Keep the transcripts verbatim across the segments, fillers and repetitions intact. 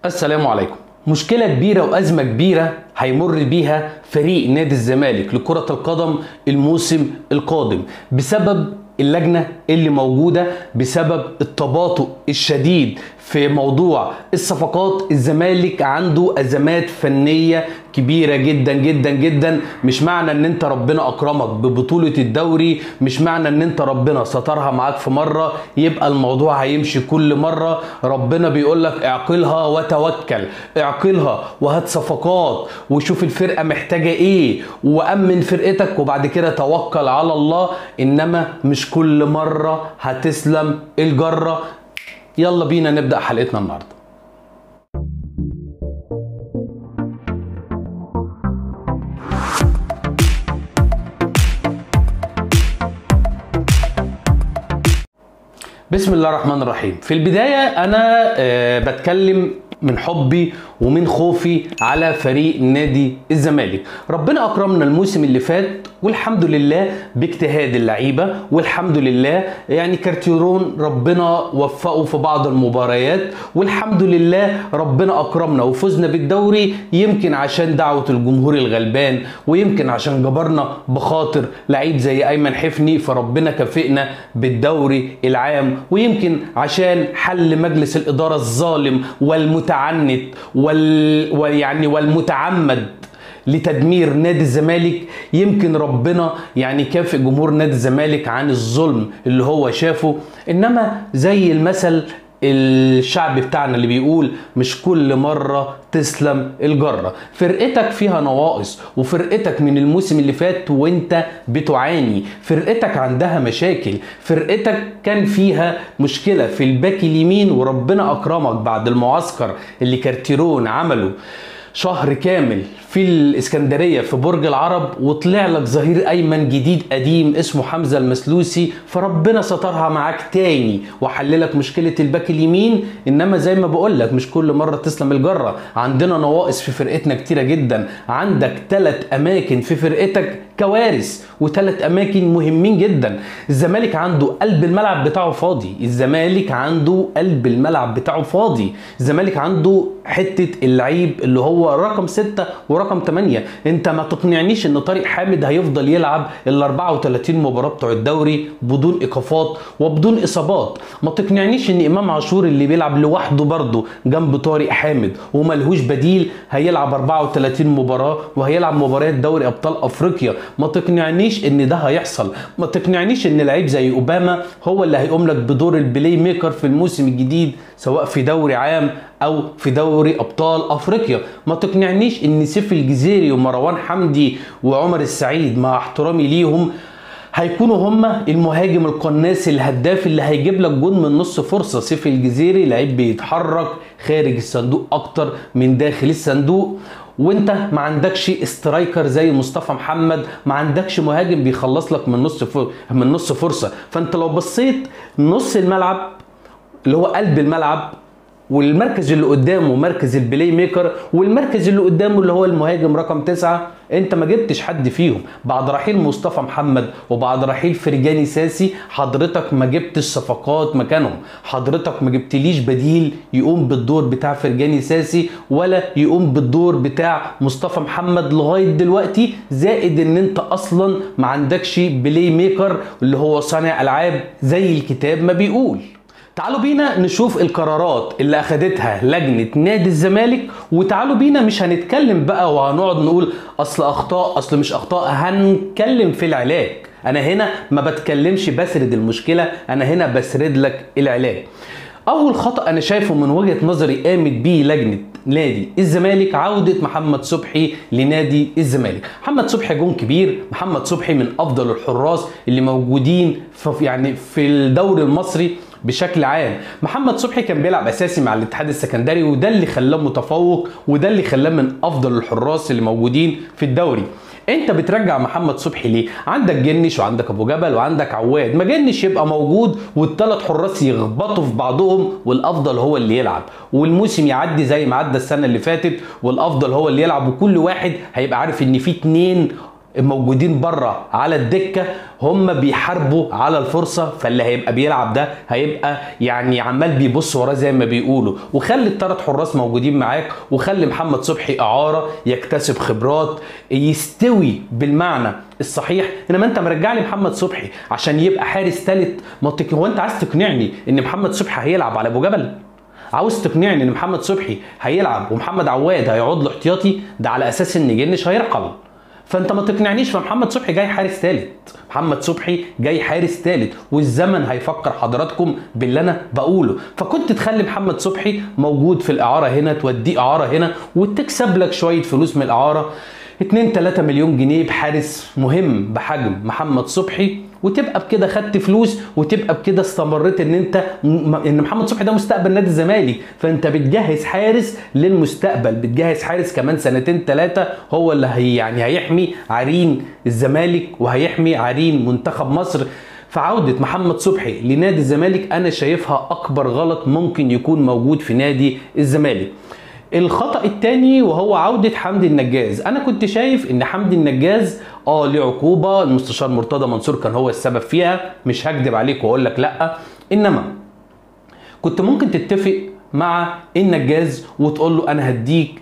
السلام عليكم. مشكلة كبيرة وأزمة كبيرة هيمر بيها فريق نادي الزمالك لكرة القدم الموسم القادم بسبب اللجنة اللي موجودة، بسبب التباطؤ الشديد في موضوع الصفقات. الزمالك عنده أزمات فنية كبيرة جدا جدا جدا. مش معنى ان انت ربنا اكرمك ببطولة الدوري، مش معنى ان انت ربنا سترها معاك في مرة يبقى الموضوع هيمشي كل مرة. ربنا بيقولك اعقلها وتوكل، اعقلها وهات صفقات وشوف الفرقة محتاجة ايه وأمن فرقتك وبعد كده توكل على الله، انما مش كل مرة هتسلم الجرة. يلا بينا نبدأ حلقتنا النهاردة. بسم الله الرحمن الرحيم. في البداية أنا أه بتكلم من حبي ومن خوفي على فريق نادي الزمالك. ربنا أكرمنا الموسم اللي فات والحمد لله باجتهاد اللعيبة، والحمد لله يعني كارتيرون ربنا وفقه في بعض المباريات، والحمد لله ربنا أكرمنا وفزنا بالدوري، يمكن عشان دعوة الجمهور الغلبان، ويمكن عشان جبرنا بخاطر لعيب زي أيمن حفني فربنا كافئنا بالدوري العام، ويمكن عشان حل مجلس الإدارة الظالم والمتعنت وال... ويعني والمتعمد لتدمير نادي الزمالك. يمكن ربنا يعني كافئ جمهور نادي الزمالك عن الظلم اللي هو شافه. انما زي المثل الشعب بتاعنا اللي بيقول مش كل مرة تسلم الجرة. فرقتك فيها نواقص، وفرقتك من الموسم اللي فات وانت بتعاني، فرقتك عندها مشاكل، فرقتك كان فيها مشكلة في الباك اليمين وربنا اكرمك بعد المعسكر اللي كارتيرون عمله شهر كامل في الاسكندريه في برج العرب، وطلع لك ظهير ايمن جديد قديم اسمه حمزه المسلوسي، فربنا سترها معاك تاني وحللك مشكله الباك اليمين. انما زي ما بقول لك مش كل مره تسلم الجره. عندنا نواقص في فرقتنا كتيره جدا. عندك ثلاث اماكن في فرقتك كوارث وثلاث اماكن مهمين جدا. الزمالك عنده قلب الملعب بتاعه فاضي، الزمالك عنده قلب الملعب بتاعه فاضي، الزمالك عنده حته اللعيب اللي هو رقم ستة ورقم ثمانية. انت ما تقنعنيش ان طارق حامد هيفضل يلعب ال أربعة وثلاثين مباراة بتوع الدوري بدون ايقافات وبدون اصابات. ما تقنعنيش ان امام عاشور اللي بيلعب لوحده برضه جنب طارق حامد وملهوش بديل هيلعب أربعة وثلاثين مباراة وهيلعب مباريات دوري ابطال افريقيا. ما تقنعنيش ان ده هيحصل. ما تقنعنيش ان لعيب زي اوباما هو اللي هيقوم لك بدور البلاي ميكر في الموسم الجديد سواء في دوري عام او في دوري ابطال افريقيا. ما تقنعنيش ان سيف الجزيري ومروان حمدي وعمر السعيد مع احترامي ليهم هيكونوا هما المهاجم القناص الهداف اللي هيجيب لك جون من نص فرصه. سيف الجزيري لعيب بيتحرك خارج الصندوق اكتر من داخل الصندوق، وانت ما عندكش استرايكر زي مصطفى محمد، ما عندكش مهاجم بيخلص لك من نص من نص فرصه. فانت لو بصيت نص الملعب اللي هو قلب الملعب والمركز اللي قدامه مركز البلاي ميكر والمركز اللي قدامه اللي هو المهاجم رقم تسعة، انت ما جبتش حد فيهم. بعد رحيل مصطفى محمد وبعد رحيل فرجاني ساسي حضرتك ما جبتش صفقات مكانهم. حضرتك ما جبتليش بديل يقوم بالدور بتاع فرجاني ساسي ولا يقوم بالدور بتاع مصطفى محمد لغاية دلوقتي. زائد ان انت اصلا ما عندكش بلاي ميكر اللي هو صانع العاب زي الكتاب ما بيقول. تعالوا بينا نشوف القرارات اللي اخدتها لجنة نادي الزمالك، وتعالوا بينا مش هنتكلم بقى وهنقعد نقول اصل اخطاء اصل مش اخطاء، هنتكلم في العلاج. انا هنا ما بتكلمش بسرد المشكلة، انا هنا بسرد لك العلاج. اول خطأ انا شايفه من وجهة نظري قامت بيه لجنة نادي الزمالك عودة محمد صبحي لنادي الزمالك. محمد صبحي جون كبير، محمد صبحي من افضل الحراس اللي موجودين في يعني في الدوري المصري بشكل عام. محمد صبحي كان بيلعب اساسي مع الاتحاد السكندري وده اللي خلاه متفوق وده اللي خلاه من افضل الحراس اللي موجودين في الدوري. انت بترجع محمد صبحي ليه؟ عندك جنش وعندك ابو جبل وعندك عواد. ما جنش يبقى موجود والثلاث حراس يخبطوا في بعضهم والافضل هو اللي يلعب، والموسم يعدي زي ما عدى السنه اللي فاتت والافضل هو اللي يلعب، وكل واحد هيبقى عارف ان في اتنين موجودين بره على الدكه هم بيحاربوا على الفرصه، فاللي هيبقى بيلعب ده هيبقى يعني عمال بيبص وراه زي ما بيقولوا. وخلي الثلاث حراس موجودين معاك، وخلي محمد صبحي اعاره يكتسب خبرات يستوي بالمعنى الصحيح. انما انت مرجع لي محمد صبحي عشان يبقى حارس ثالث. هو انت عايز تقنعني ان محمد صبحي هيلعب على ابو جبل؟ عاوز تقنعني ان محمد صبحي هيلعب ومحمد عواد هيقعد له احتياطي؟ ده على اساس ان جنش هيرحل. فانت ما تقنعنيش. فمحمد صبحي جاي حارس ثالث، محمد صبحي جاي حارس ثالث، والزمن هيفكر حضراتكم باللي انا بقوله. فكنت تخلي محمد صبحي موجود في الاعاره هنا، توديه اعاره هنا وتكسب لك شويه فلوس من الاعاره، اتنين تلاتة مليون جنيه بحارس مهم بحجم محمد صبحي، وتبقى بكده خدت فلوس، وتبقى بكده استمريت ان انت ان محمد صبحي ده مستقبل نادي الزمالك. فانت بتجهز حارس للمستقبل، بتجهز حارس كمان سنتين ثلاثه هو اللي هي يعني هيحمي عرين الزمالك وهيحمي عرين منتخب مصر. فعودة محمد صبحي لنادي الزمالك انا شايفها اكبر غلط ممكن يكون موجود في نادي الزمالك. الخطأ الثاني وهو عودة حمدي النجاز. انا كنت شايف ان حمدي النجاز اه ليه عقوبة، المستشار مرتضى منصور كان هو السبب فيها، مش هكدب عليك واقول لك لا. انما كنت ممكن تتفق مع النجاز وتقول له انا هديك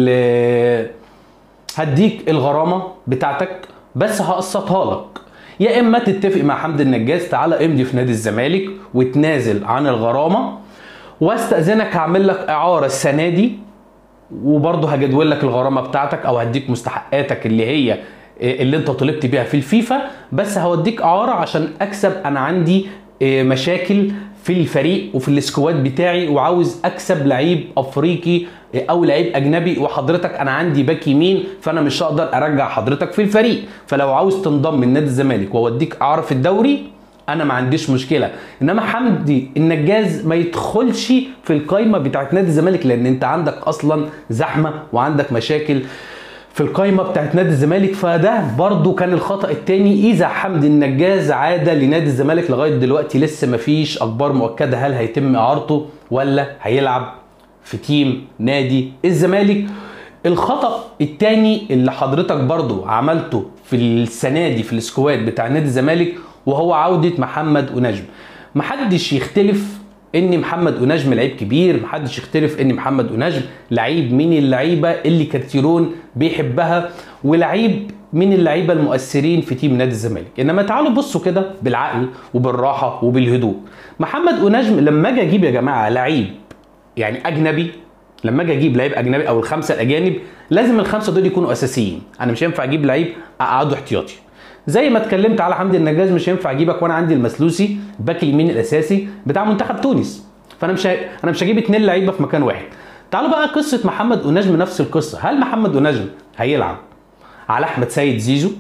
هديك الغرامة بتاعتك بس هقسطها لك، يا اما تتفق مع حمدي النجاز تعالى امضي في نادي الزمالك وتنازل عن الغرامة، واستأذنك هعمل لك اعارة السنة دي وبرضه هجدول لك الغرامه بتاعتك، او هديك مستحقاتك اللي هي اللي انت طلبت بيها في الفيفا، بس هوديك اعاره عشان اكسب. انا عندي مشاكل في الفريق وفي السكواد بتاعي وعاوز اكسب لعيب افريقي او لعيب اجنبي، وحضرتك انا عندي باك يمين فانا مش هقدر ارجع حضرتك في الفريق، فلو عاوز تنضم من نادي الزمالك واوديك اعاره في الدوري انا ما عنديش مشكله. انما حمدي النجاز ما يدخلش في القايمه بتاعت نادي الزمالك، لان انت عندك اصلا زحمه وعندك مشاكل في القايمه بتاعت نادي الزمالك. فده برضو كان الخطا الثاني. اذا حمدي النجاز عاد لنادي الزمالك، لغايه دلوقتي لسه ما فيش اخبار مؤكده هل هيتم اعارته ولا هيلعب في تيم نادي الزمالك. الخطا الثاني اللي حضرتك برضو عملته في السنه دي في السكواد بتاع نادي الزمالك وهو عودة محمد ونجم. محدش يختلف ان محمد ونجم لعيب كبير، محدش يختلف ان محمد ونجم لعيب من اللعيبة اللي كارتيرون بيحبها ولعيب من اللعيبة المؤثرين في تيم نادي الزمالك. انما تعالوا بصوا كده بالعقل وبالراحة وبالهدوء. محمد ونجم لما اجي اجيب يا جماعة لعيب يعني اجنبي، لما اجي اجيب لعيب اجنبي او الخمسة الاجانب لازم الخمسة دول يكونوا اساسيين. انا مش هينفع اجيب لعيب اقعده احتياطي. زي ما اتكلمت على حمدي النجاز مش هينفع اجيبك وانا عندي المسلوسي باك اليمين الاساسي بتاع منتخب تونس، فانا مش ه... انا مش هجيب اتنين لعيبه في مكان واحد. تعالوا بقى قصه محمد ونجم نفس القصه. هل محمد ونجم هيلعب على احمد سيد زيزو؟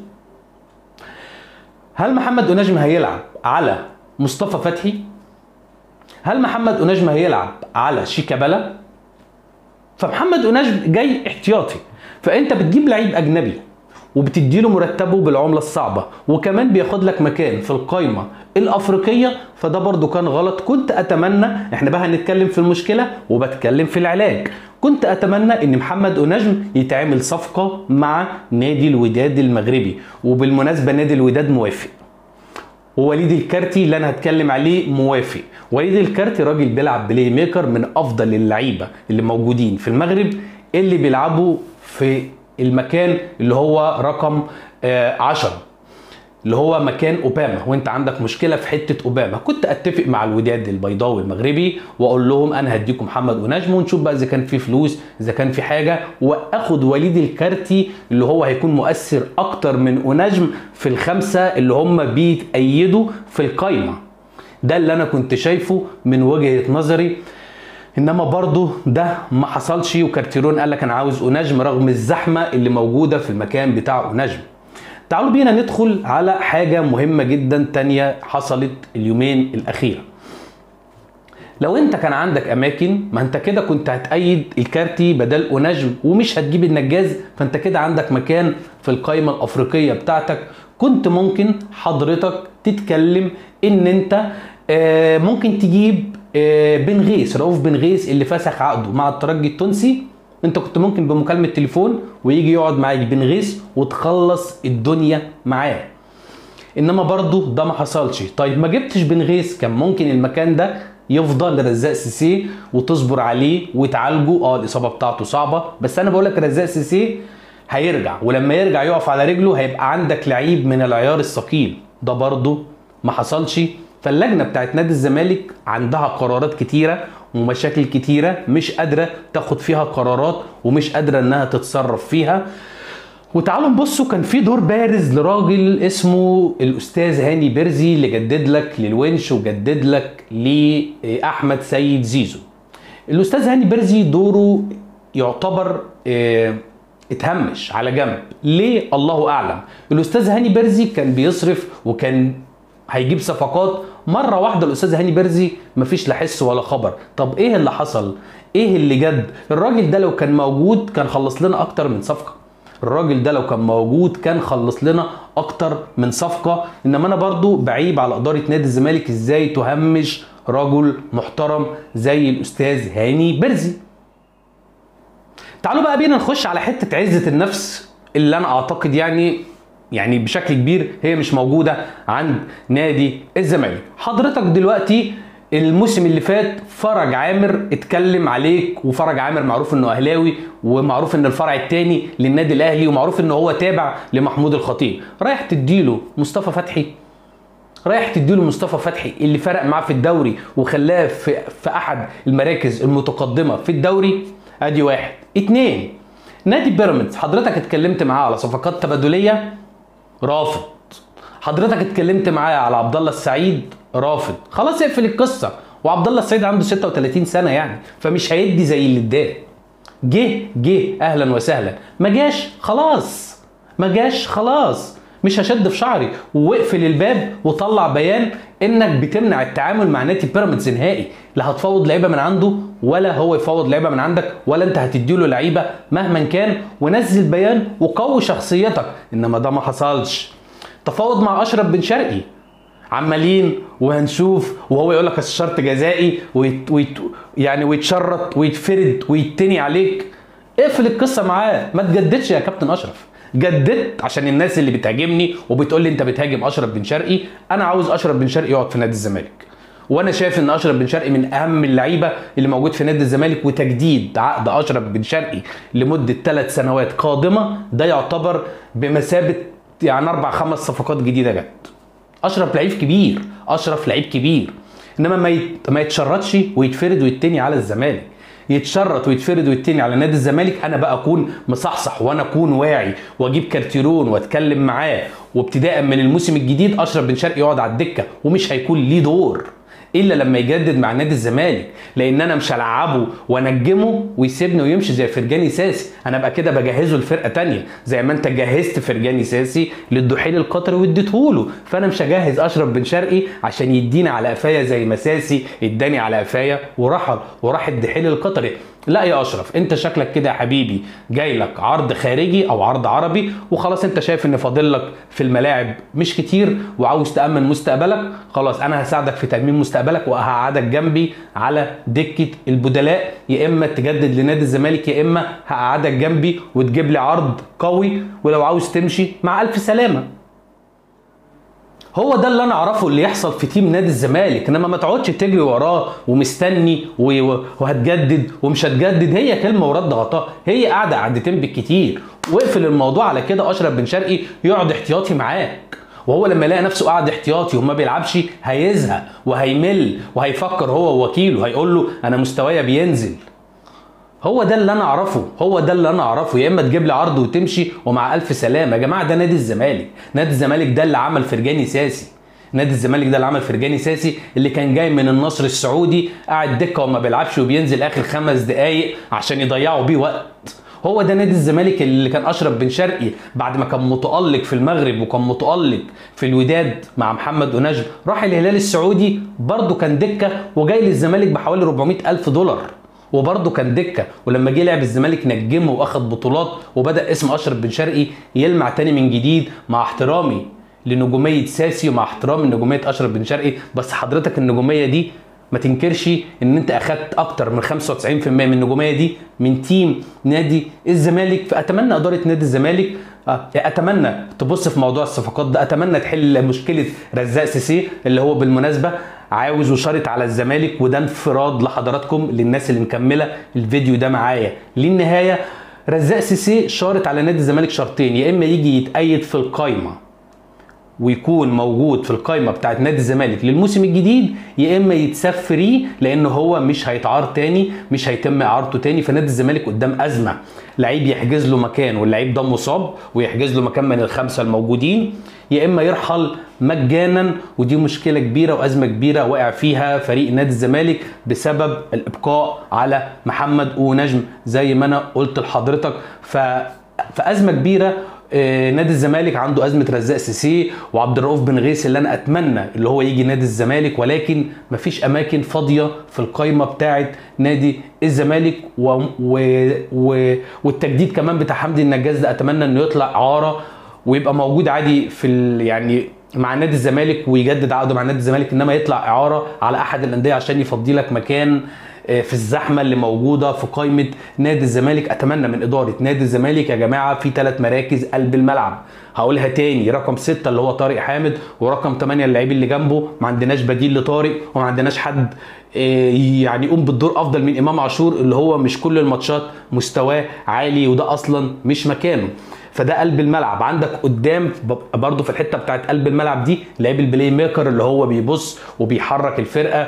هل محمد ونجم هيلعب على مصطفى فتحي؟ هل محمد ونجم هيلعب على شيكابالا؟ فمحمد ونجم جاي احتياطي، فانت بتجيب لعيب اجنبي وبتديله مرتبه بالعمله الصعبه وكمان بياخد لك مكان في القايمه الافريقيه، فده برضو كان غلط. كنت اتمنى، احنا بقى هنتكلم في المشكله وبتكلم في العلاج، كنت اتمنى ان محمد ونجم يتعمل صفقه مع نادي الوداد المغربي. وبالمناسبه نادي الوداد موافق، ووليد الكارتي اللي انا هتكلم عليه موافق. وليد الكارتي راجل بيلعب بلاي ميكر من افضل اللعيبه اللي موجودين في المغرب اللي بيلعبوا في المكان اللي هو رقم عشرة اللي هو مكان اوباما، وانت عندك مشكله في حته اوباما. كنت اتفق مع الوداد البيضاوي المغربي واقول لهم انا هديكم محمد ونجم ونشوف بقى اذا كان في فلوس اذا كان في حاجه، واخد وليد الكارتي اللي هو هيكون مؤثر اكتر من ونجم في الخمسه اللي هم بيتأيدوا في القايمه. ده اللي انا كنت شايفه من وجهه نظري. انما برضو ده ما حصلش، وكارتيرون قال لك انا عاوز ونجم رغم الزحمه اللي موجوده في المكان بتاع ونجم. تعالوا بينا ندخل على حاجه مهمه جدا تانية حصلت اليومين الاخيره. لو انت كان عندك اماكن، ما انت كده كنت هتأيد الكارتي بدل ونجم ومش هتجيب النجاز، فانت كده عندك مكان في القائمه الافريقيه بتاعتك. كنت ممكن حضرتك تتكلم ان انت ممكن تجيب بن غيث، رؤوف بن غيث اللي فسخ عقده مع الترجي التونسي انت كنت ممكن بمكالمه تليفون ويجي يقعد معاك بن غيث وتخلص الدنيا معاه. انما برضه ده ما حصلش. طيب ما جبتش بن غيث، كان ممكن المكان ده يفضل لرزاق سيسي وتصبر عليه وتعالجه. اه الاصابه بتاعته صعبه، بس انا بقول لك رزاق سيسي هيرجع، ولما يرجع يقف على رجله هيبقى عندك لعيب من العيار الثقيل. ده برضه ما حصلش. فاللجنه بتاعت نادي الزمالك عندها قرارات كتيره ومشاكل كتيره مش قادره تاخد فيها قرارات ومش قادره انها تتصرف فيها. وتعالوا نبصوا، كان في دور بارز لراجل اسمه الاستاذ هاني بيرزي اللي جدد لك للونش وجدد لك لاحمد سيد زيزو. الاستاذ هاني بيرزي دوره يعتبر اه اتهمش على جنب. ليه؟ الله اعلم. الاستاذ هاني بيرزي كان بيصرف وكان هيجيب صفقات مره واحده. الاستاذ هاني بيرزي مفيش لا حس ولا خبر. طب ايه اللي حصل؟ ايه اللي جد؟ الراجل ده لو كان موجود كان خلص لنا اكتر من صفقه. الراجل ده لو كان موجود كان خلص لنا اكتر من صفقه. انما انا برضو بعيب على اداره نادي الزمالك ازاي تهمش رجل محترم زي الاستاذ هاني بيرزي. تعالوا بقى بينا نخش على حته عزه النفس اللي انا اعتقد يعني يعني بشكل كبير هي مش موجوده عند نادي الزمالك. حضرتك دلوقتي الموسم اللي فات فرج عامر اتكلم عليك، وفرج عامر معروف انه اهلاوي ومعروف ان الفرع الثاني للنادي الاهلي ومعروف انه هو تابع لمحمود الخطيب. رايح تديله مصطفى فتحي، رايح تديله مصطفى فتحي اللي فرق معاه في الدوري وخلاه في, في احد المراكز المتقدمه في الدوري. ادي واحد. اتنين، نادي بيراميدز حضرتك اتكلمت معاه على صفقات تبادليه، رافض. حضرتك اتكلمت معاه على عبد الله السعيد، رافض. خلاص اقفل القصه. وعبد الله السعيد عنده ستة وتلاتين سنه يعني، فمش هيدي زي اللي اداه. جه جه اهلا وسهلا، ما جاش خلاص، ما جاش خلاص، مش هشد في شعري. واقفل الباب وطلع بيان انك بتمنع التعامل مع نادي بيراميدز نهائي. لا هتفوض لعيبه من عنده ولا هو يفوض لعيبه من عندك ولا انت هتديله لعيبه مهما كان. ونزل بيان وقوي شخصيتك. انما ده ما حصلش. تفاوض مع اشرف بن شرقي، عمالين وهنشوف، وهو يقول لك الشرط جزائي ويت ويت يعني ويتشرط ويتفرد ويتني عليك. اقفل القصه معاه، ما تجددش يا كابتن اشرف. جددت عشان الناس اللي بتهاجمني وبتقول لي انت بتهاجم اشرف بن شرقي. انا عاوز اشرف بن شرقي يقعد في نادي الزمالك، وانا شايف ان اشرف بن شرقي من اهم اللعيبه اللي موجود في نادي الزمالك. وتجديد عقد اشرف بن شرقي لمده ثلاث سنوات قادمه ده يعتبر بمثابه يعني اربع خمس صفقات جديده جت. اشرف لعيب كبير، اشرف لعيب كبير. انما ما يت... ما يتشرطش ويتفرد ويتني على الزمالك. يتشرط ويتفرد ويتني على نادي الزمالك، انا بقى اكون مصحصح وانا اكون واعي واجيب كارتيرون واتكلم معاه. وابتداء من الموسم الجديد اشرف بن شرقي يقعد على الدكه ومش هيكون ليه دور الا لما يجدد مع نادي الزمالك. لان انا مش هلعبه وانجمه ويسيبني ويمشي زي فرجاني ساسي. انا بقى كده بجهزه لفرقه تانية، زي ما انت جهزت فرجاني ساسي للدحيل القطري واديتهوله. فانا مش هجهز اشرف بن شرقي عشان يديني على قفايا زي ما ساسي اداني على قفايا ورحل وراح الدحيل القطري. لا يا اشرف، انت شكلك كده يا حبيبي جاي لك عرض خارجي او عرض عربي وخلاص. انت شايف ان فاضل لك في الملاعب مش كتير وعاوز تامن مستقبلك. خلاص انا هساعدك في تامين مستقبلك وهقعدك جنبي على دكه البدلاء. يا اما تجدد لنادي الزمالك يا اما هقعدك جنبي وتجيب لي عرض قوي، ولو عاوز تمشي مع الف سلامه. هو ده اللي انا اعرفه اللي يحصل في تيم نادي الزمالك. انما ما تقعدش تجري وراه ومستني وهتجدد ومش هتجدد. هي كلمه ورد غطاء، هي قاعده قعدتين بالكتير. واقفل الموضوع على كده. اشرف بن شرقي يقعد احتياطي معاك، وهو لما يلاقي نفسه قاعد احتياطي وما بيلعبش هيزهق وهيمل وهيفكر هو ووكيله، هيقول له انا مستوايا بينزل. هو ده اللي انا اعرفه، هو ده اللي انا اعرفه. يا اما تجيب لي عرض وتمشي ومع الف سلامه. يا جماعه ده نادي الزمالك، نادي الزمالك ده اللي عمل فرجاني ساسي. نادي الزمالك ده اللي عمل فرجاني ساسي اللي كان جاي من النصر السعودي قاعد دكه وما بيلعبش وبينزل اخر خمس دقائق عشان يضيعوا بيه وقت. هو ده نادي الزمالك اللي كان اشرف بن شرقي بعد ما كان متالق في المغرب وكان متالق في الوداد مع محمد ونجم، راح الهلال السعودي برضه كان دكه وجاي للزمالك بحوالي اربعمائة الف دولار وبرضه كان دكه. ولما جه لعب الزمالك نجمه واخد بطولات وبدا اسم اشرف بن شرقي يلمع تاني من جديد. مع احترامي لنجوميه ساسي ومع احترامي لنجوميه اشرف بن شرقي، بس حضرتك النجوميه دي ما تنكرش ان انت اخدت اكتر من خمسة وتسعين في المية من النجوميه دي من تيم نادي الزمالك. فاتمنى اداره نادي الزمالك اتمنى تبص في موضوع الصفقات ده، اتمنى تحل مشكله رزاق سيسي اللي هو بالمناسبه عاوز وشارط على الزمالك، وده انفراد لحضراتكم للناس اللي مكمله الفيديو ده معايا للنهايه. رزاق سيسي شارط على نادي الزمالك شرطين، يا اما يجي يتأيد في القايمه ويكون موجود في القايمه بتاعت نادي الزمالك للموسم الجديد، يا اما يتساب فري لان هو مش هيتعار تاني، مش هيتم اعارته تاني. فنادي الزمالك قدام ازمه، لعيب يحجز له مكان واللعيب ده مصاب ويحجز له مكان من الخمسه الموجودين، يا اما يرحل مجانا، ودي مشكله كبيره وازمه كبيره واقع فيها فريق نادي الزمالك بسبب الابقاء على محمد ونجم زي ما انا قلت لحضرتك. ف فازمه كبيره. نادي الزمالك عنده ازمه رزاق سيسي وعبد الرؤوف بن غيث اللي انا اتمنى اللي هو يجي نادي الزمالك، ولكن مفيش اماكن فاضيه في القايمه بتاعه نادي الزمالك. و... و... و... والتجديد كمان بتاع حمدي النجاز ده اتمنى انه يطلع اعاره ويبقى موجود عادي في ال... يعني مع نادي الزمالك ويجدد عقده مع نادي الزمالك، انما يطلع اعاره على احد الانديه عشان يفضي لك مكان في الزحمه اللي موجوده في قائمه نادي الزمالك. اتمنى من اداره نادي الزمالك يا جماعه في ثلاث مراكز قلب الملعب، هقولها تاني، رقم ستة اللي هو طارق حامد، ورقم ثمانية اللعيب اللي جنبه، ما عندناش بديل لطارق وما عندناش حد يعني يقوم بالدور افضل من امام عاشور اللي هو مش كل الماتشات مستواه عالي وده اصلا مش مكانه. فده قلب الملعب. عندك قدام برضو في الحته بتاعت قلب الملعب دي لعيب البلاي ميكر اللي هو بيبص وبيحرك الفرقه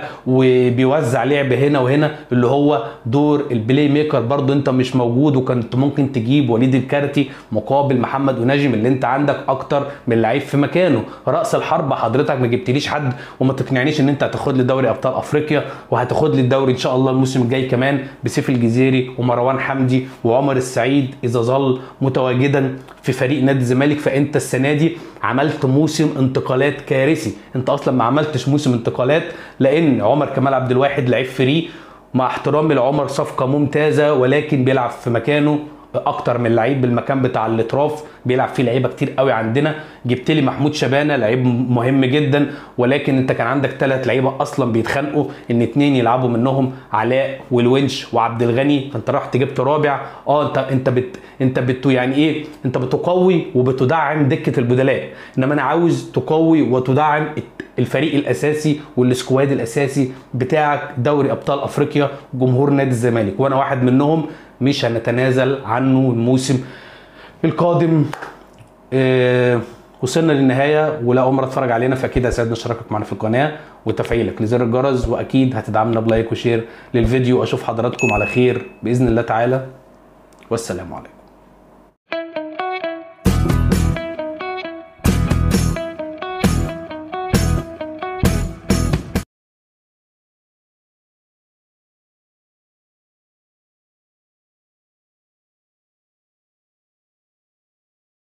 وبيوزع لعب هنا وهنا اللي هو دور البلاي ميكر، برضو انت مش موجود، وكنت ممكن تجيب وليد الكارتي مقابل محمد ونجم اللي انت عندك اكتر من لعيب في مكانه. راس الحرب حضرتك ما جبتليش حد وما تقنعنيش ان انت هتاخد لي دوري ابطال افريقيا وهتاخد لي الدوري ان شاء الله الموسم الجاي كمان بسيف الجزيري ومروان حمدي وعمر السعيد اذا ظل متواجدا في فريق نادي الزمالك. فانت السنه دي عملت موسم انتقالات كارثي، انت اصلا ما عملتش موسم انتقالات لان عمر كمال عبد الواحد لعيب فري، مع احترامي لعمر صفقه ممتازه ولكن بيلعب في مكانه اكتر من لعيب بالمكان بتاع الاطراف، بيلعب فيه لعيبه كتير قوي عندنا. جبت لي محمود شبانه لعيب مهم جدا، ولكن انت كان عندك ثلاث لعيبه اصلا بيتخانقوا ان اثنين يلعبوا منهم علاء والونش وعبد الغني، فانت رحت جبت رابع. اه انت انت بت انت بت يعني ايه، انت بتقوي وبتدعم دكه البدلاء، انما انا عاوز تقوي وتدعم الفريق الاساسي والسكواد الاساسي بتاعك دوري ابطال افريقيا جمهور نادي الزمالك، وانا واحد منهم مش هنتنازل عنه الموسم القادم. إيه وصلنا للنهايه، ولا اول مره تتفرج علينا فاكيد هيسعدنا اشتراكك معنا في القناه وتفعيلك لزر الجرس، واكيد هتدعمنا بلايك وشير للفيديو. اشوف حضراتكم على خير باذن الله تعالى، والسلام عليكم.